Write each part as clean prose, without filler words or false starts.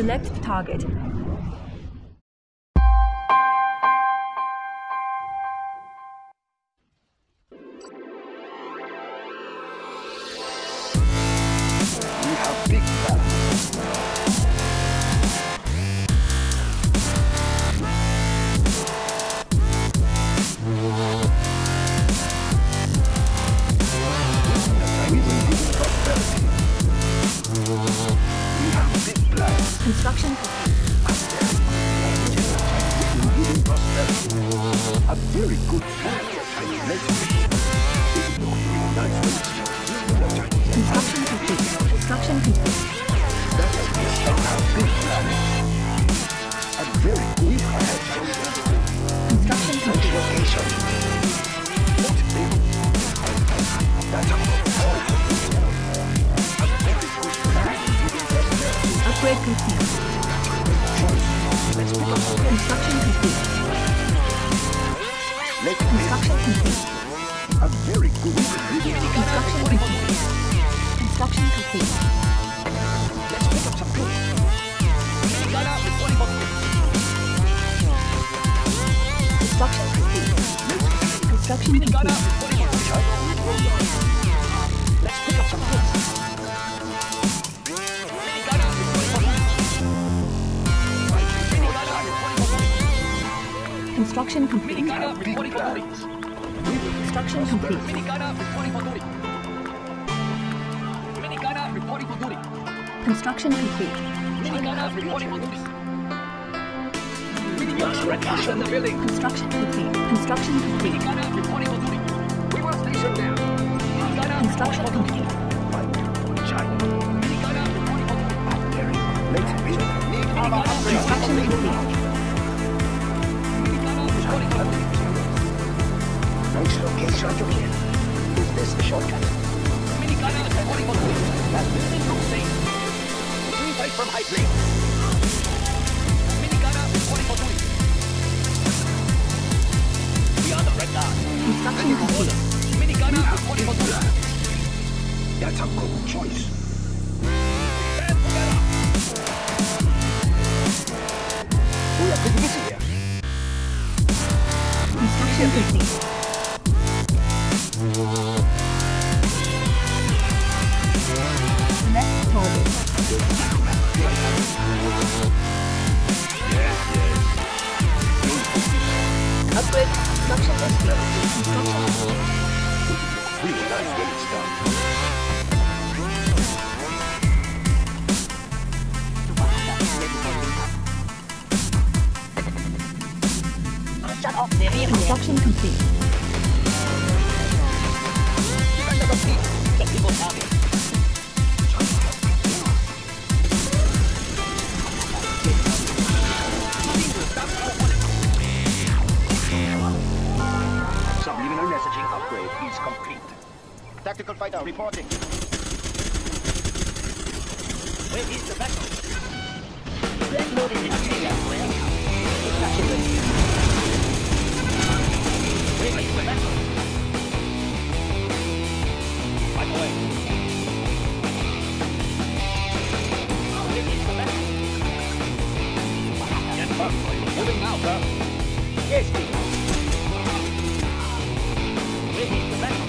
Select target. We have big plans. Construction complete. A very good plan. Construction complete. Construction complete. A very good plan. Construction complete. That's a good plan. Upgrade complete. Construction complete. Construction complete. A very good Construction complete. Construction complete. Let's pick up some goods. Construction complete. Construction complete. Let's pick up some goods. Construction complete. Big plans. Construction complete. Construction complete. Construction the building. Construction complete. Construction complete. We will station down. Construction complete. Construction complete. Nice location. Is this the shortcut? That building looks safe. Green light from high grade. We are the red line. Construction complete. That's a good choice. We are pretty busy here. Construction complete. Next target. Upgrade construction complete. Construction. Really nice when it's done. Construction complete. Subliminal messaging upgrade is complete. Tactical fighter reporting. Where is the vessel? Let's load it in Australia, where is the vessel? Right away. Where is the vessel? Yes, sir. Moving now, sir. Yes, please. Where is the vessel?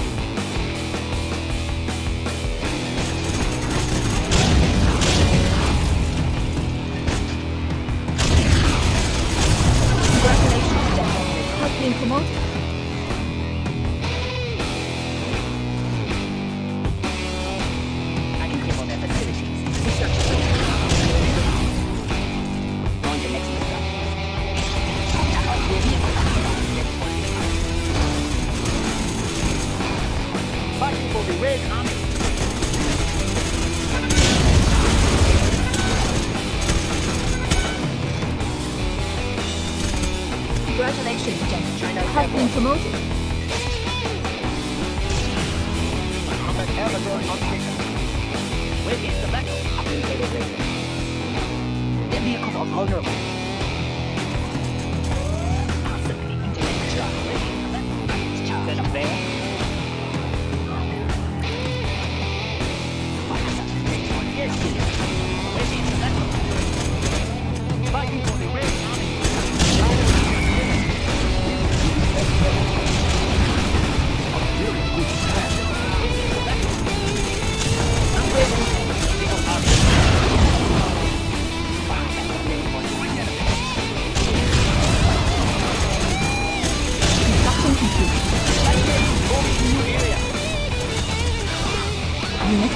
Congratulations, General. Has been promoted. Congratulations, General. Has been promoted. Where is the battle? The vehicles are vulnerable. Possibly intellectual. Then up there. Yes, where is the battle?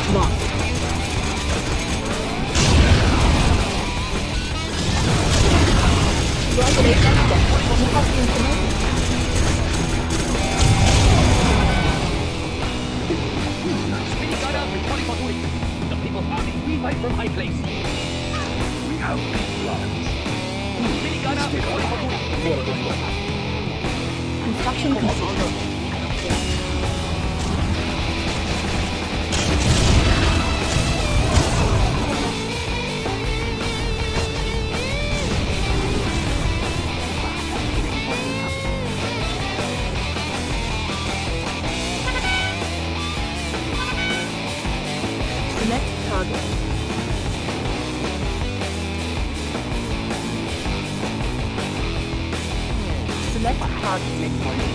lost. Congratulations, General. You have been promoted. Ghana reporting for duty. The People's Army, we fight from high place. We have big plans. Ghana reporting for duty. Construction complete. Select target. Select target.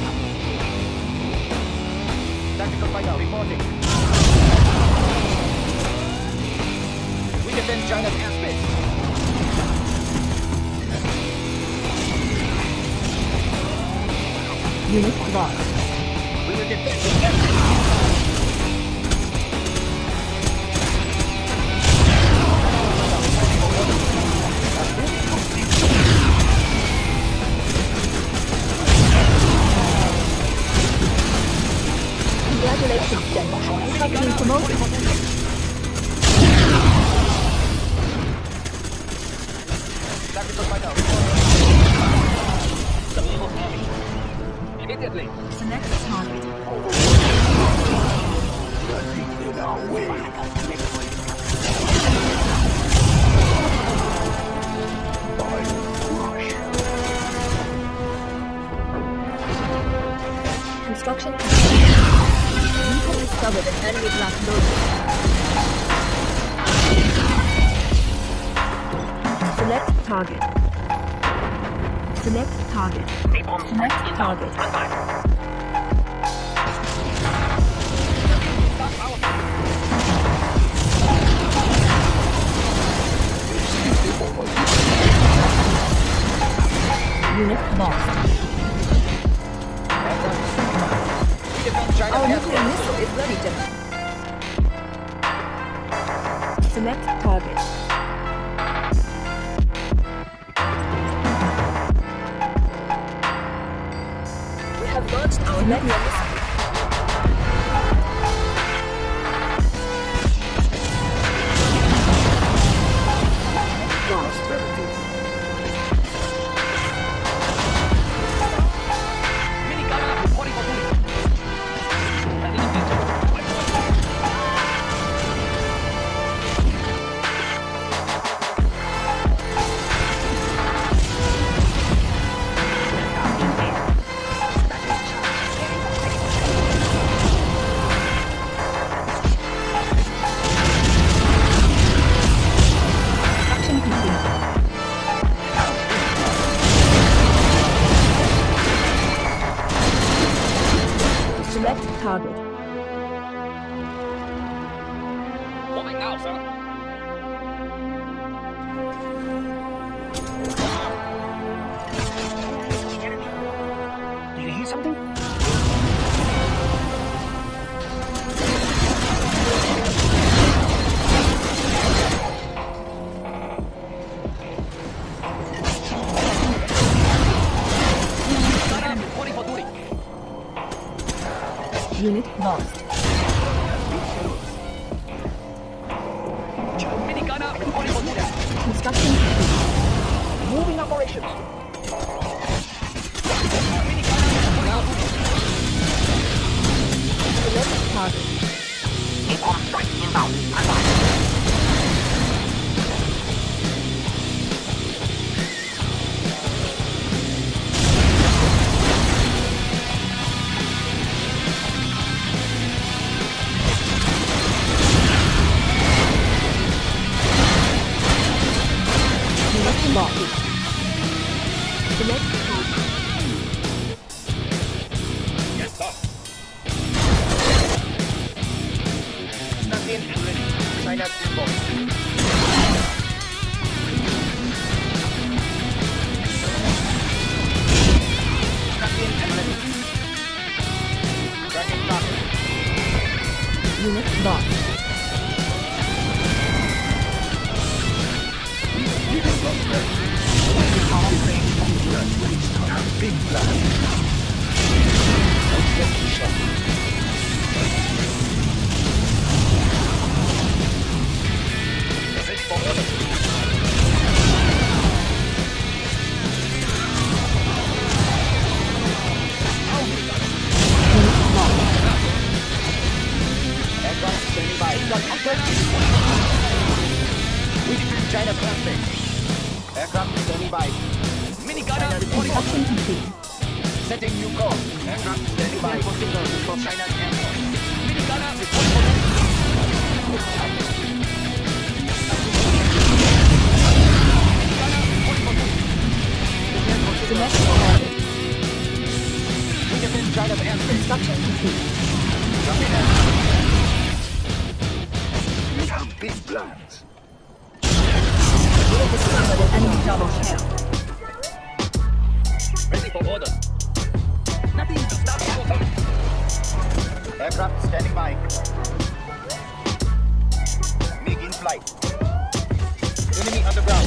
Tactical fighter reporting. We defend China's airspace. Unit lost. We will defend the airspace. Congratulations, General. You have been promoted. Tactical fighter The People's Army. Immediately. Select target. in our way. Construction complete. You have discovered an enemy black loading. Select target. Select target. Select target. Unit lost. Our nuclear missile is ready, General. Select target. We have launched our nuclear missile. Select target. Moving now, sir. Do you hear something? Reporting for duty. Unit lost. Ghana reporting for duty. Construction complete. Moving operations. Select target. Unit lost. Select target. Yes, sir. Stuck in and ready. China's inbox. Stuck in and ready. Tracking target. Unit lost. Let's waste our big plan. Let's get the shot. Ready for orders. Aircraft standing by. We defend China prospect. Aircraft standing by. Minigunner reporting. Construction complete. Setting new course. Aircraft standing by for signals for China's airport. Minigunner reporting for Select target. We defend China's airspace. Construction complete. We have big plans. We have discovered an enemy double kill. Ready for orders. Nothing to stop our fire. Aircraft standing by. MiG in flight. Enemy underground.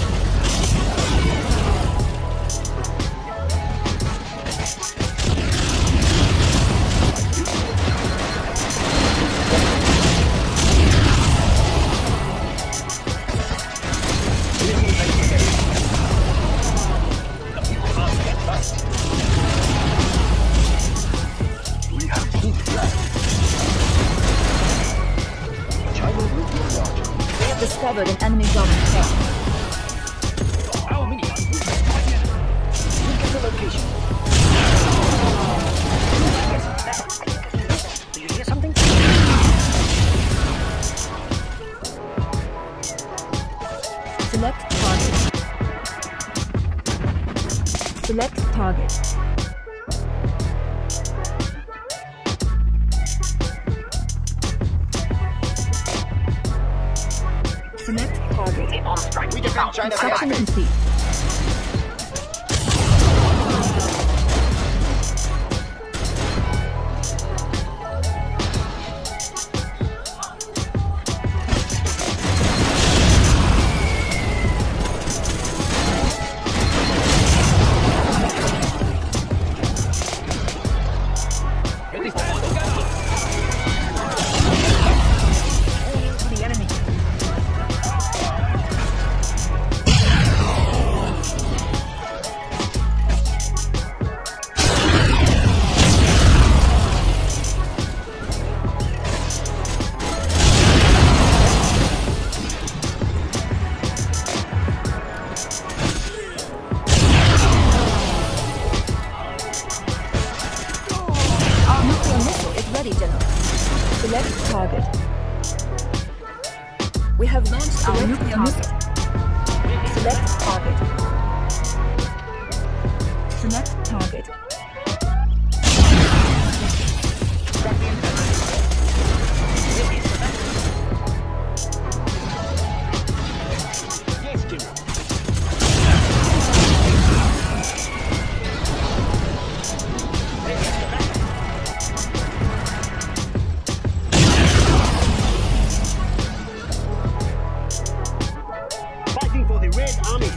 We have big plans. China will be larger. We have discovered an enemy double kill. Our minigun will Look at the location. Do you hear something? Select target. Select target. Select target. On strike. We defend China's Construction airspace. complete. Ready for orders. Aiming to the enemy. Our nuclear missile is ready, General. Select target. We have launched our nuclear missile. Select target. Select target. Yes, General. Fighting for the Red Army.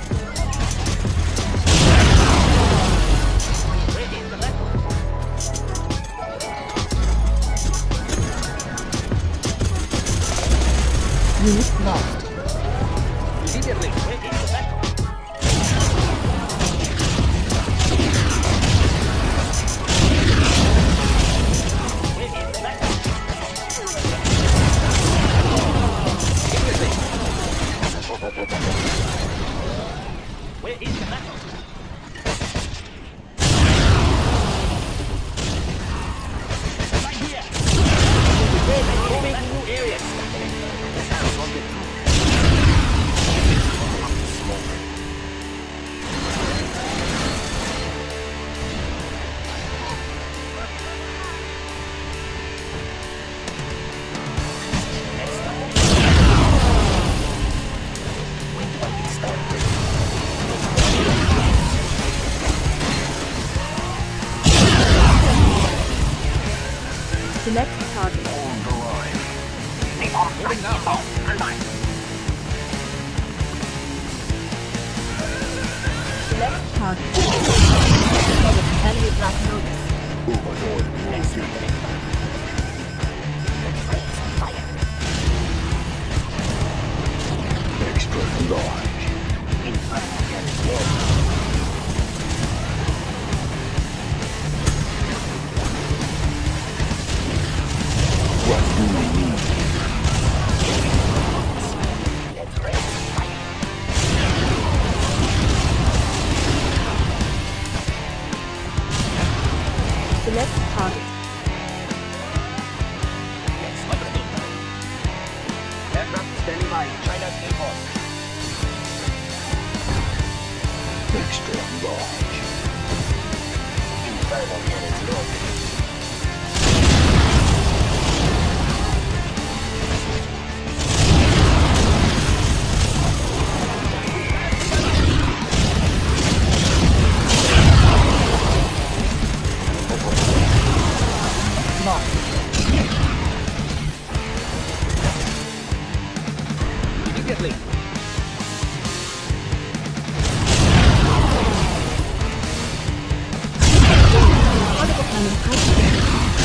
Where is the left? Unit lost. Immediately. Where is the left? Where is the left? Immediately. Where is the left? Right here. Moving to new areas. Select target. Moving now. Select target. Discover the enemy black notice. Overlord executed. Extra large. Infantry. What do we need? Select target. Aircraft standing by. China's Air Force. Extra large. Infernal cannons loaded. Immediately. Particle cannon activated.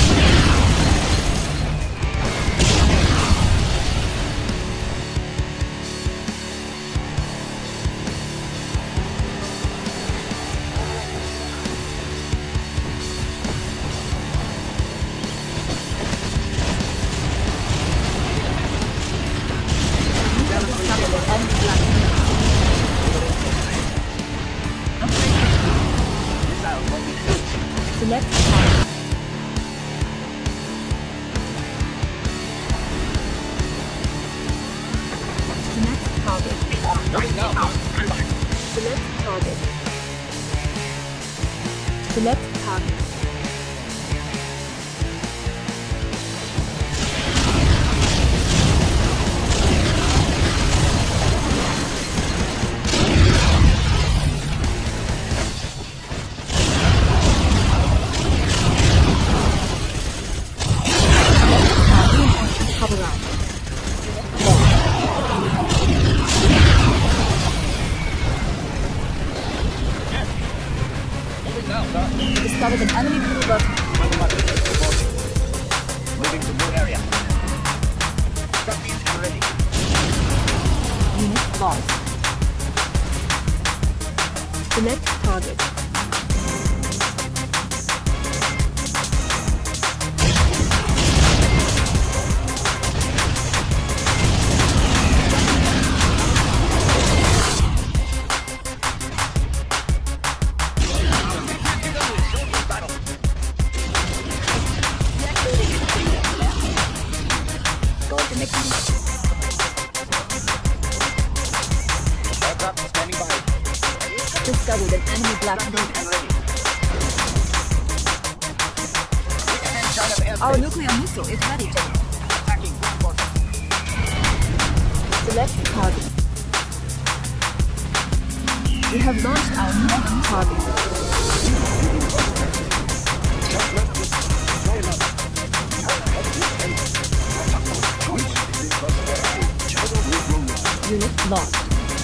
Select target. Select target. Moving now. Select target. Select target. Cover out. Moving now, sir. Discovered an enemy mover. Moving to new area. Captains are ready. Unit lost. Select target. Aircraft standing by. Discovered an enemy black Captains notice. are ready. We defend China's airspace. Our nuclear missile is ready, General. Attacking ground forces. Select target. We have launched our new target. Unit lost.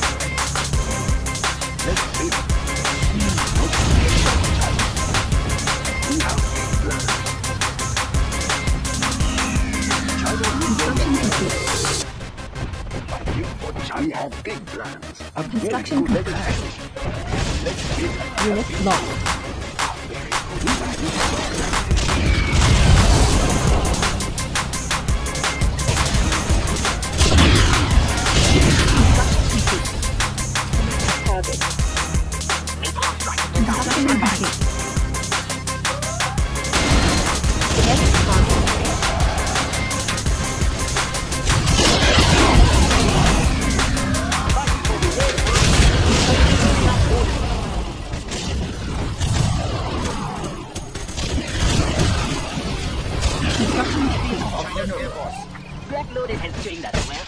Construction complete. We have big plans. A very Construction good complete. legacy. Unit lost. Target. Construction complete. Select target. Construction complete. Black loaded and doing that well.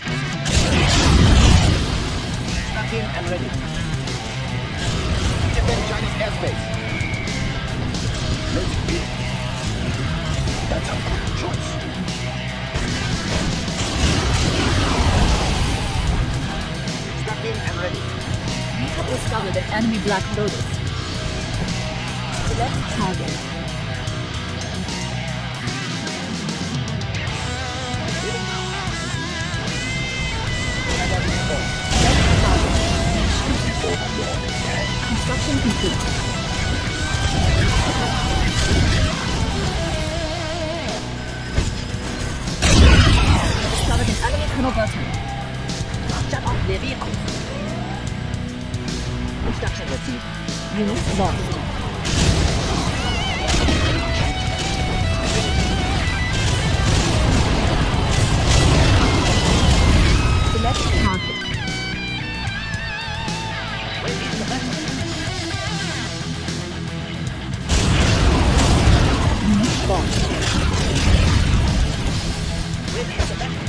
Stuck in and ready. We defend China's airspace. Let's be. That's a good choice. Stuck in and ready. Discovered discovered an enemy Black Lotus. Select target. Construction complete. Discovered an enemy tunnel button. Shut off the vehicle. Instruction received. Unit lost. Select target. Where is the vessel? Unit lost. Where is the vessel?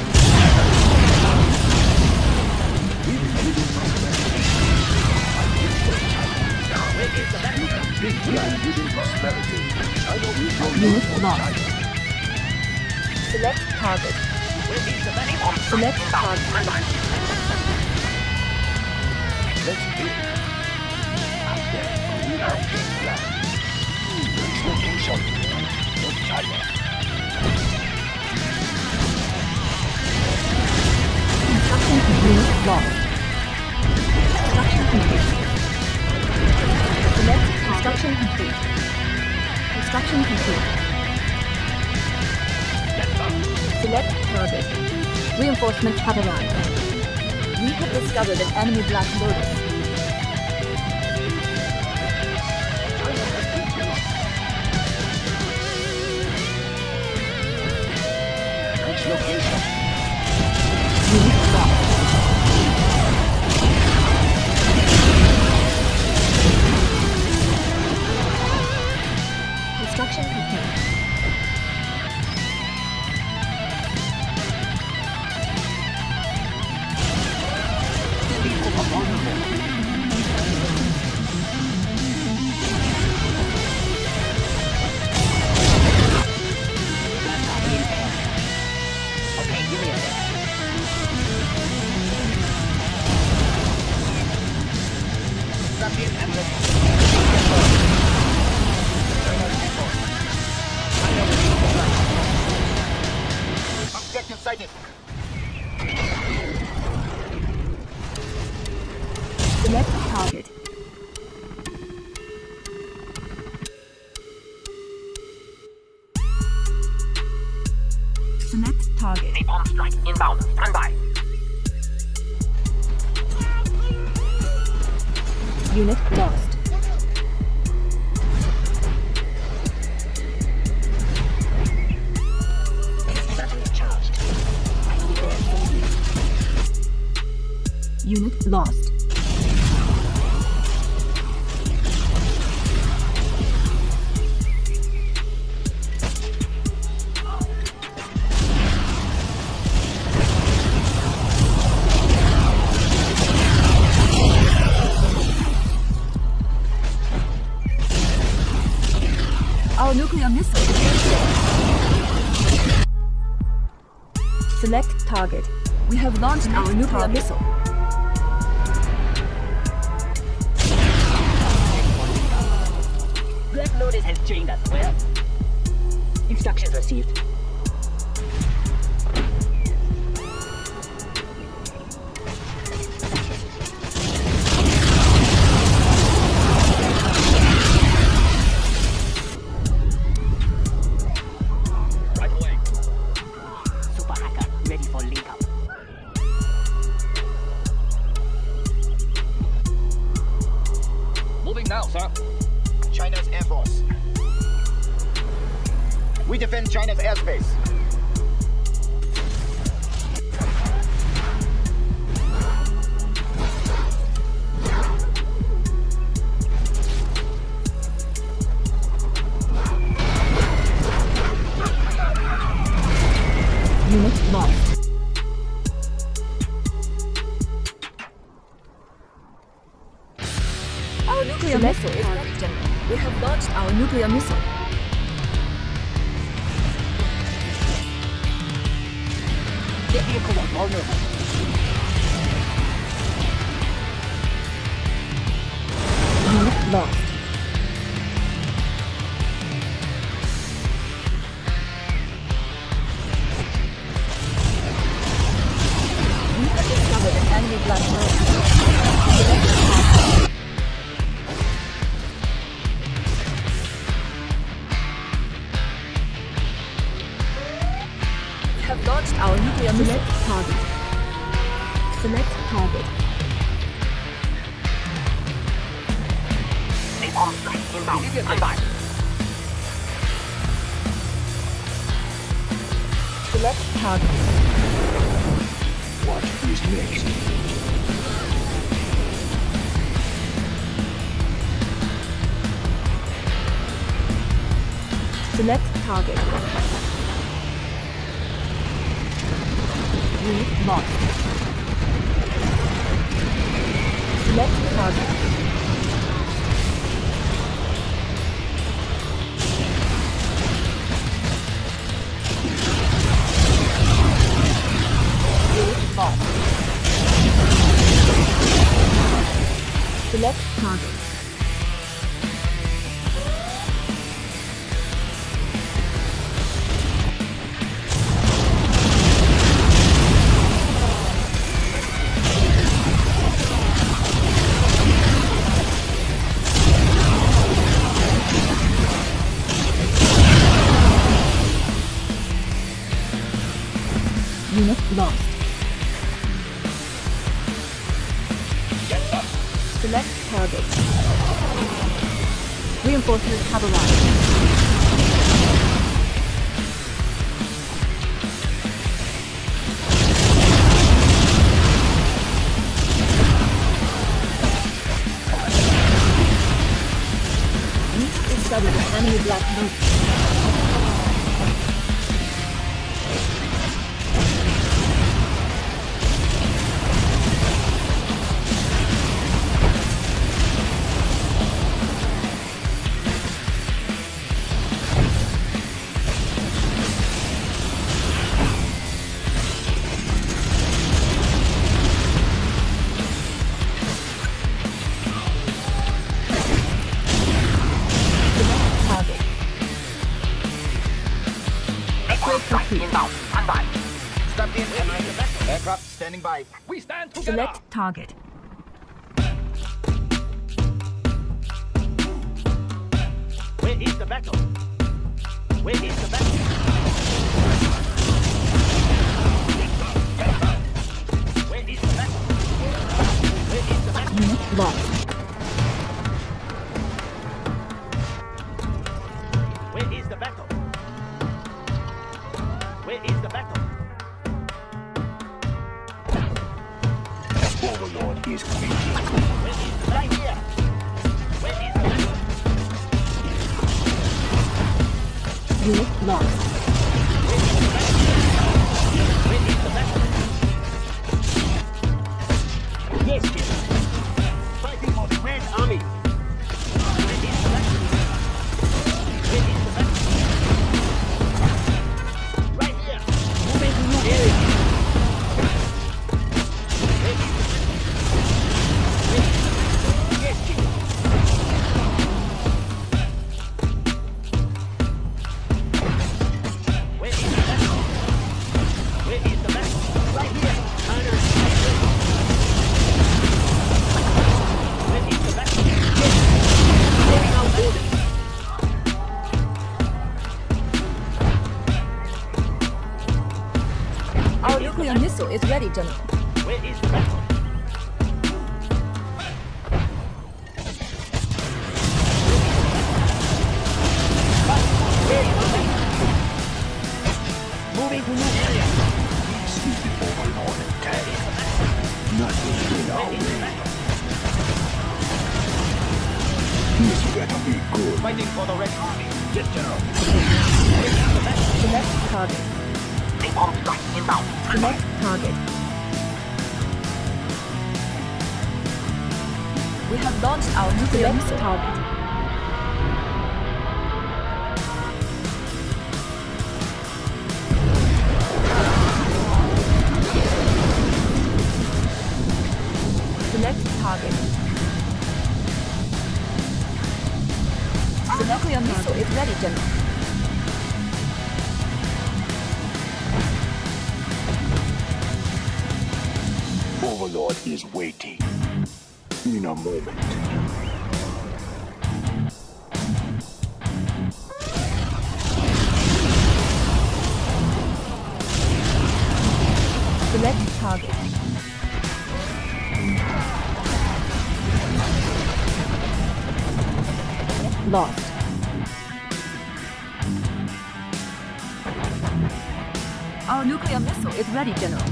Unit lost. Select target. Select target. Construction complete. Lost. Construction complete. Select construction complete. Construction complete. Select target. Reinforcements have arrived. We have discovered an enemy Black Lotus. Which location? Unit lost. Construction complete. Okay, give me a sec. Strap in and ready. Objective sighted. Select target. Select target. Napalm strike inbound. Stand by. Unit lost. Battery charged. Unit lost. Our nuclear missile. Select target. We have launched our nuclear missile. Black Lotus has joined us. Well, instructions received. Right away. Super hacker ready for link up. Moving now, sir. China's Air Force. We defend China's airspace. Unit lost. Our nuclear missile is ready, General. We have launched our nuclear missile. The vehicle was vulnerable. lost. We have discovered an enemy black hole. We have launched our nuclear missile. Select target. Select target. Select target. What is next? Select target. Unit lost. Select target. Unit lost. Select target. Unit lost. Select target. Reinforcements have arrived. East is studied an enemy black node. Step in, Empress. Aircraft standing by. We stand together. Select target. Where is the battle? Where is the battle? Where is the battle? Where is the battle? Unit lost. Where is the battle? Where is the battle? Overlord is coming. Where is the battle? Right here. Where is the battle? Unit lost. Where is the battle? Yes, dear. Fighting for the Red Army. Where is the battle? Where is the battle? Right here. Moving to new area. Where is the battle? Where is the battle? Yes, dear. Where is the battle? Where is the battle? Right here. Where is the battle? Getting out orders. Our nuclear missile is ready, General. Where is the battle? Moving to new area. Stupid Overlord attack. Nothing in our way. This better be good. Fighting for the Red Army. Yes, General. Select target. Select target. We have launched our nuclear missile target. Select target. Overlord is waiting. In a moment. Select target. Lost. Our nuclear missile is ready, General.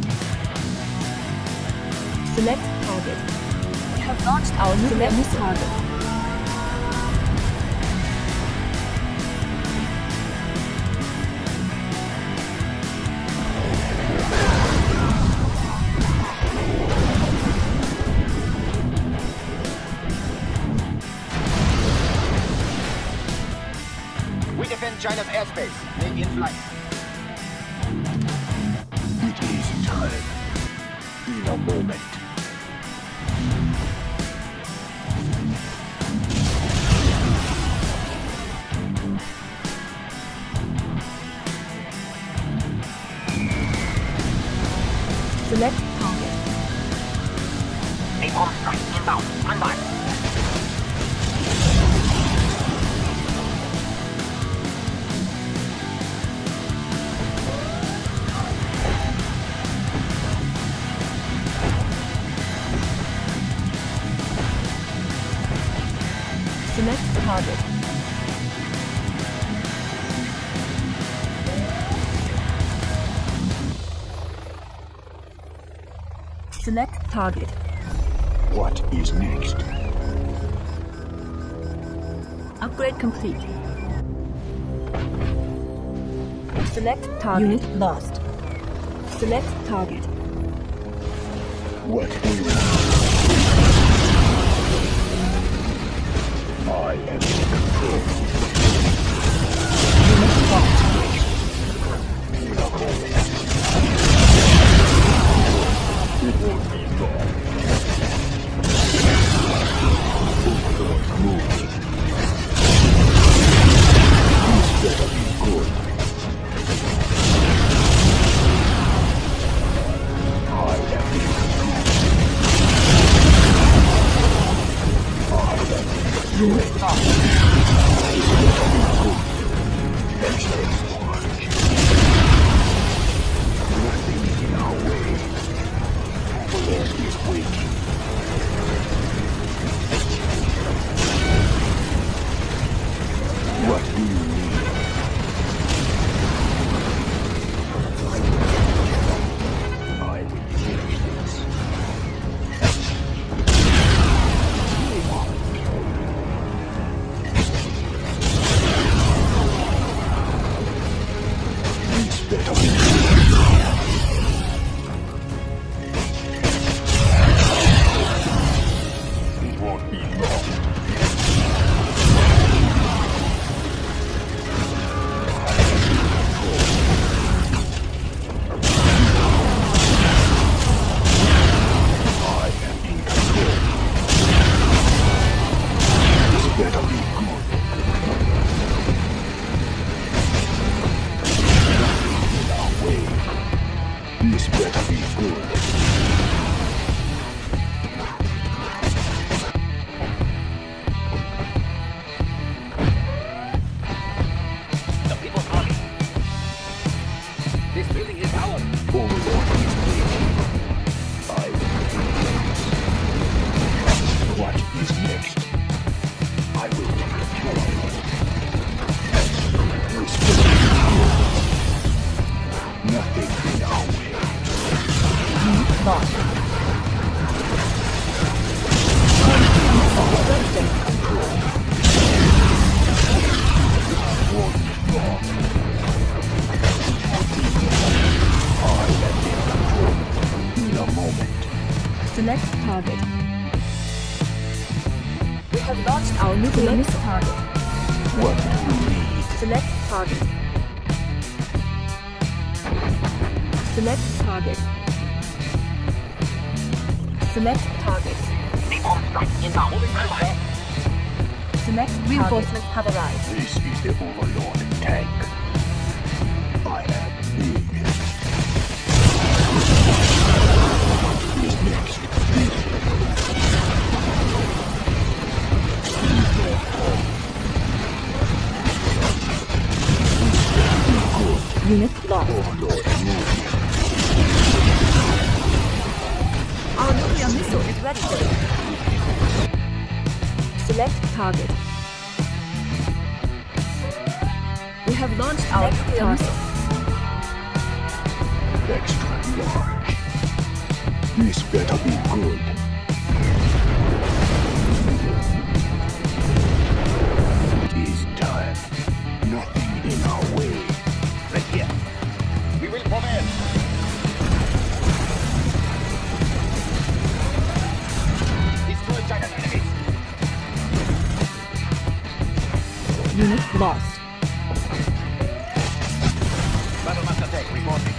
Select target. We have launched our nuclear missile target. We defend China's airspace. Navy in flight. It is time. In a moment. Select target. Napalm strike inbound. Standby. Select target. Select target. What is next? Upgrade complete. Select target. Unit lost. Select target. What will I am in control. Unit lost. In a moment. It won't be long. Overlord moving. This better be good. I am in control. I am in control. Unit lost. This better be good. Excellent march. Nothing in our way. Overlord is waiting. What do you need? I will finish this. It's better be It won't be long. I am in control. This better be good. Nothing in our way. This better be good. The people's army. This building is ours. Overlord is waiting. I will do this. What is next? I will take control. This better be good. Nothing in our way. Unit lost. Won't be long. I am in control. In a moment. Select target. We have launched our nuclear missile target. What do you need? Select target. Select target. Select target. Napalm strike inbound. Standby. Select reinforcements have arrived. This is the Overlord tank. I am big. What is next? Overlord moving. Our nuclear missile is ready, General. Select target. We have launched our nuclear missile. Extra large. This better be good. It is time. Nothing in our way. Right here. We will prevail. Destroy China's enemies. Unit lost. Battle master tech reporting.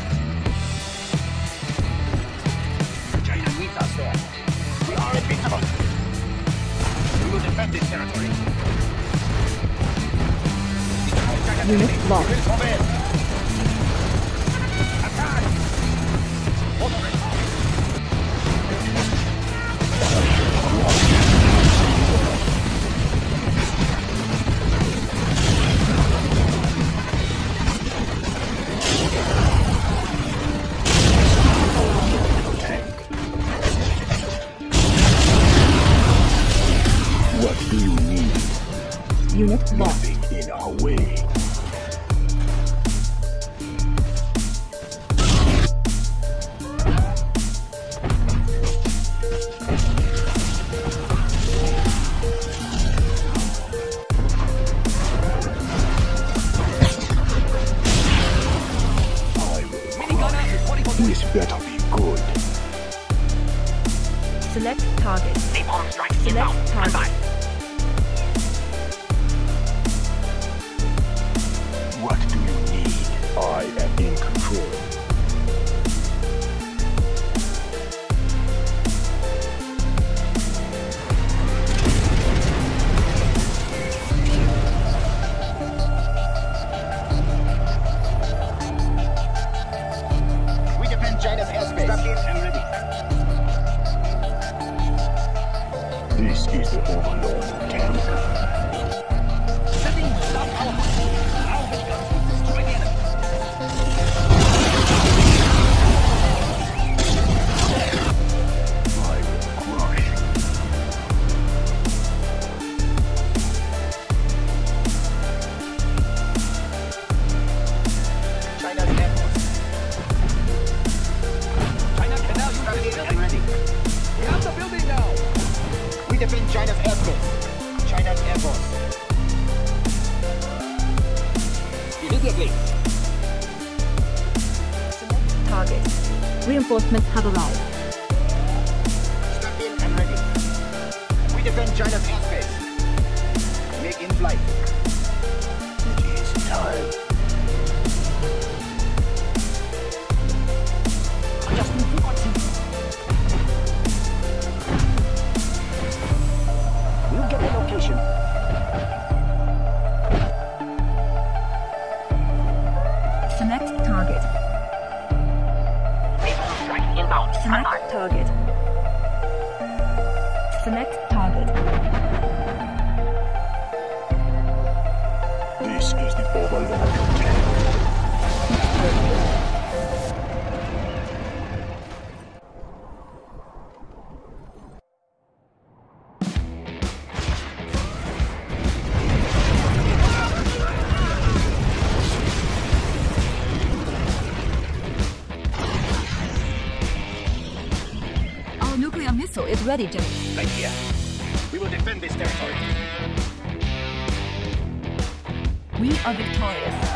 China needs us there. We are invincible. We will defend this territory. Destroy China's Unit enemies. lost. We will prevail. Attack! Order it. What do you need? Unit lost. Nothing in our way. This better be good. Select target. Napalm strike Select inbound. target. Standby. What do you need? I am in control. We defend China's airspace. Strapped in and ready. This is the Overlord tank. Setting down our Our guns will destroy the enemy. I will crush. China's air force. China can now use the building. Ready. We have the building now. We defend China's airspace. China's air force. Immediately. Select target. Reinforcements have arrived. Strapped in and ready. We defend China's airspace. Make in flight. It is time. Adjusting frequency. We'll get the location. Select target. Strike inbound. Select target. Select target. This is the Overlord tank. Our nuclear missile is ready, General. Right here. We will defend this territory. We are victorious.